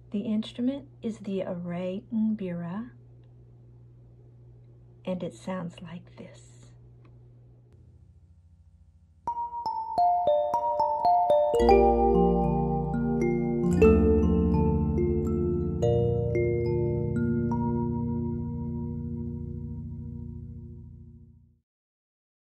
The instrument is the array Mbira, and it sounds like this.